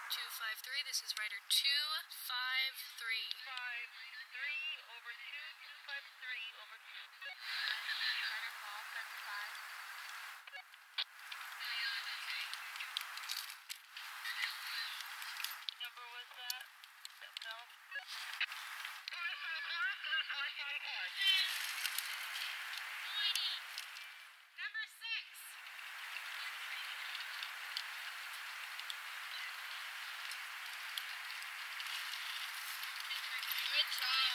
253, this is rider 253. 53 over 2, 253 over 2. Rider Paul, 75. Number was that? That fell? Number 6. Good job.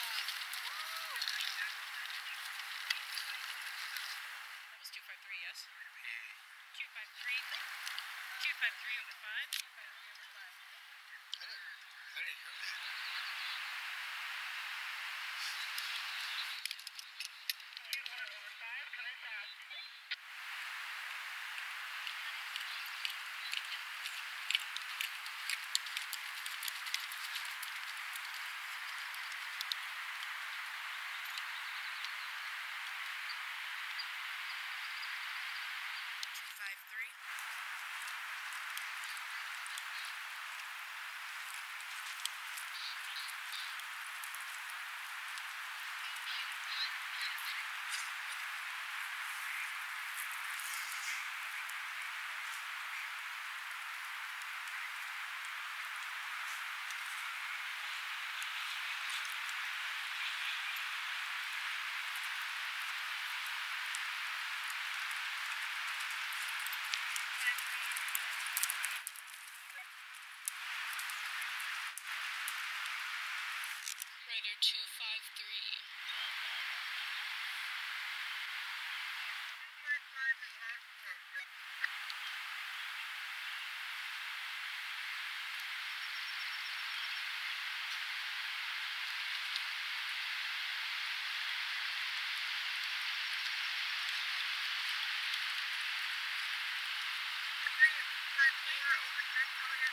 That was 253, yes? 253. 253 over 5. 253 over 5. I didn't hear that. Over 5, coming fast. Rider 253. Over 10 kilometers